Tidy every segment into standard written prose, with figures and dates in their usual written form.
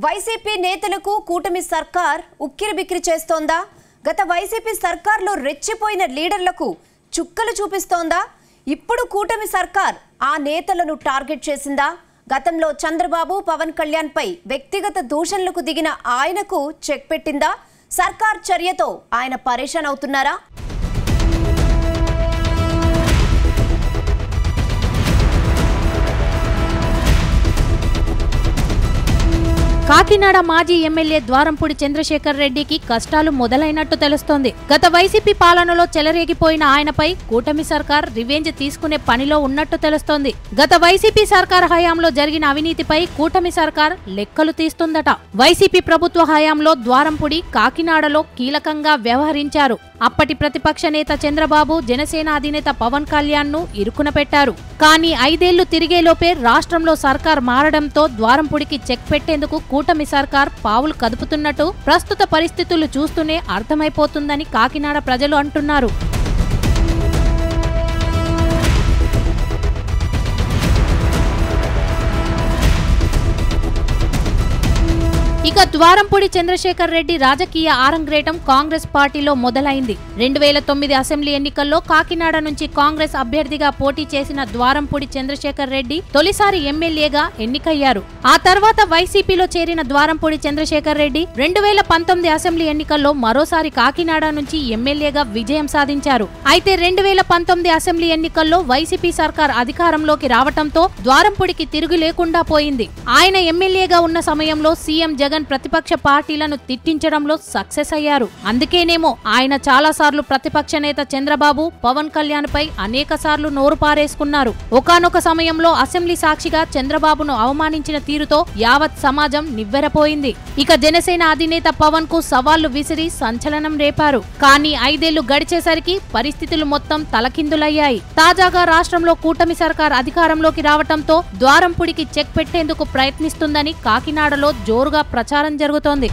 YCP నేతలకు కూటమి సర్కార్ ఉక్కిరిబిక్కిరి చేస్తోందా? గత వైసీపీ సర్కార్లో రెచ్చిపోయిన లీడర్లకు చుక్కలు చూపిస్తోందా? ఇప్పుడు కూటమి సర్కార్ ఆ నేతలను టార్గెట్ చేసిందా? గతంలో చంద్రబాబు పవన్ కళ్యాణ్ పై వ్యక్తిగత దూషణలకు దిగిన ఆయనకు చెక్ పెట్టిందా? సర్కార్ చర్యతో ఆయన పరేషాన్ అవుతున్నారా? కాకినాడ మాజీ ఎమ్మెల్యే ద్వారంపూడి చంద్రశేఖర్ రెడ్డికి కష్టాలు మొదలైనట్టు తెలుస్తోంది. గత వైసీపీ పాలనలో చెలరేగిపోయిన ఆయనపై కూటమి సర్కార్ రివెంజ్ తీసుకునే పనిలో ఉన్నట్టు తెలుస్తోంది. గత వైసీపీ సర్కార్ హయాంలో జరిగిన అవినీతిపై కూటమి సర్కార్ లెక్కలు తీస్తుందట. వైసీపీ ప్రభుత్వ హయాంలో ద్వారంపూడి కాకినాడలో కీలకంగా వ్యవహరించారు. అప్పటి ప్రతిపక్ష నేత చంద్రబాబు, జనసేన అధినేత పవన్ కళ్యాణ్ ను ఇరుకున పెట్టారు. కానీ 5 ఏళ్లు తిరిగేలోపే రాష్ట్రంలో సర్కార్ మారడంతో ద్వారంపూడికి చెక్ పెట్టేందుకు కూటమి సర్కార్ పావులు కదుపుతున్నట్టు ప్రస్తుత పరిస్థితులు చూస్తూనే అర్థమైపోతుందని కాకినాడ ప్రజలు అంటున్నారు. ఇక ద్వారంపూడి చంద్రశేఖర్ రెడ్డి రాజకీయ ఆరంగేటం కాంగ్రెస్ పార్టీలో మొదలైంది. 2009 అసెంబ్లీ ఎన్నికల్లో కాకినాడ నుంచి కాంగ్రెస్ అభ్యర్థిగా పోటీ చేసిన ద్వారంపూడి చంద్రశేఖర్ రెడ్డి తొలిసారి ఎమ్మెల్యేగా ఎన్నికయ్యారు. ఆ తర్వాత వైసీపీలో చేరిన ద్వారంపూడి చంద్రశేఖర్ రెడ్డి 2019 అసెంబ్లీ ఎన్నికల్లో మరోసారి కాకినాడ నుంచి ఎమ్మెల్యేగా విజయం సాధించారు. అయితే 2019 అసెంబ్లీ ఎన్నికల్లో వైసీపీ సర్కార్ అధికారంలోకి రావటంతో ద్వారంపూడికి తిరుగు లేకుండా పోయింది. ఆయన ఎమ్మెల్యేగా ఉన్న సమయంలో సీఎం జగన్ ప్రతిపక్ష పార్టీలను తిట్టించడంలో సక్సెస్ అయ్యారు. అందుకేనేమో ఆయన చాలా సార్లు ప్రతిపక్ష నేత చంద్రబాబు, పవన్ కళ్యాణ్ పై అనేక సార్లు నోరు పారేసుకున్నారు. ఒకానొక సమయంలో అసెంబ్లీ సాక్షిగా చంద్రబాబును అవమానించిన తీరుతో యావత్ సమాజం నివ్వెరపోయింది. ఇక జనసేన అధినేత పవన్ కు సవాళ్లు విసిరి సంచలనం రేపారు. కానీ 5 ఏళ్లు గడిచేసరికి పరిస్థితులు మొత్తం తలకిందులయ్యాయి. తాజాగా రాష్ట్రంలో కూటమి సర్కార్ అధికారంలోకి రావటంతో ద్వారంపూడికి చెక్ పెట్టేందుకు ప్రయత్నిస్తుందని కాకినాడలో జోరుగా ప్రచారం జరుగుతోంది.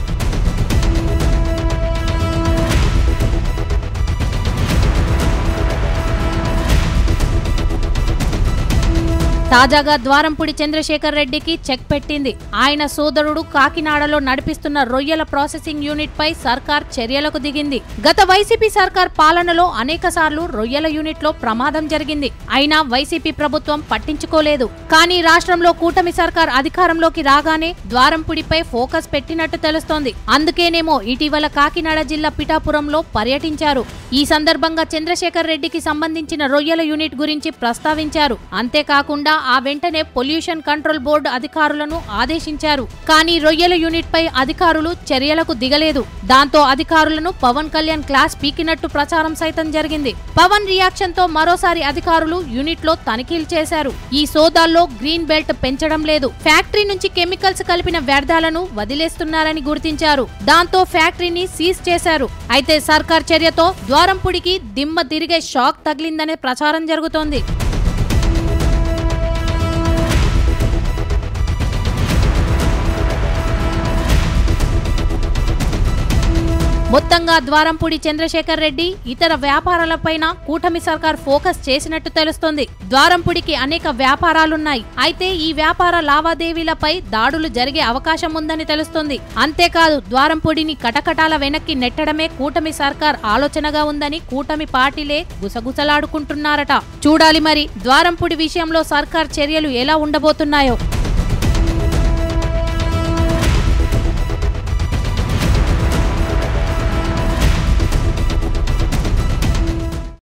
తాజాగా ద్వారంపూడి చంద్రశేఖర్ రెడ్డికి చెక్ పెట్టింది. ఆయన సోదరుడు కాకినాడలో నడిపిస్తున్న రొయ్యల ప్రాసెసింగ్ యూనిట్ పై సర్కార్ చర్యలకు దిగింది. గత వైసీపీ సర్కార్ పాలనలో అనేకసార్లు రొయ్యల యూనిట్ లో ప్రమాదం జరిగింది. అయినా వైసీపీ ప్రభుత్వం పట్టించుకోలేదు. కానీ రాష్ట్రంలో కూటమి సర్కార్ అధికారంలోకి రాగానే ద్వారంపూడిపై ఫోకస్ పెట్టినట్టు తెలుస్తోంది. అందుకేనేమో ఇటీవల కాకినాడ జిల్లా పిఠాపురంలో పర్యటించారు. ఈ సందర్భంగా చంద్రశేఖర్ రెడ్డికి సంబంధించిన రొయ్యల యూనిట్ గురించి ప్రస్తావించారు. అంతేకాకుండా ఆ వెంటనే పొల్యూషన్ కంట్రోల్ బోర్డు అధికారులను ఆదేశించారు. కానీ రొయ్యల యూనిట్ పై అధికారులు చర్యలకు దిగలేదు. దాంతో అధికారులను పవన్ కళ్యాణ్ క్లాస్ పీకినట్టు ప్రచారం సైతం జరిగింది. పవన్ రియాక్షన్ తో మరోసారి అధికారులు యూనిట్ లో తనిఖీలు చేశారు. ఈ సోదాల్లో గ్రీన్ బెల్ట్ పెంచడం లేదు, ఫ్యాక్టరీ నుంచి కెమికల్స్ కలిపిన వ్యర్థాలను వదిలేస్తున్నారని గుర్తించారు. దాంతో ఫ్యాక్టరీని సీజ్ చేశారు. అయితే సర్కార్ చర్యతో ద్వారంపూడికి దిమ్మ తిరిగే షాక్ తగిలిందనే ప్రచారం జరుగుతోంది. మొత్తంగా ద్వారంపూడి చంద్రశేఖర్ రెడ్డి ఇతర వ్యాపారాలపైన కూటమి సర్కార్ ఫోకస్ చేసినట్టు తెలుస్తోంది. ద్వారంపూడికి అనేక వ్యాపారాలున్నాయి. అయితే ఈ వ్యాపార లావాదేవీలపై దాడులు జరిగే అవకాశం ఉందని తెలుస్తోంది. అంతేకాదు ద్వారంపూడిని కటకటాల వెనక్కి నెట్టడమే కూటమి సర్కార్ ఆలోచనగా ఉందని కూటమి పార్టీలే గుసగుసలాడుకుంటున్నారట. చూడాలి మరి ద్వారంపూడి విషయంలో సర్కార్ చర్యలు ఎలా ఉండబోతున్నాయో.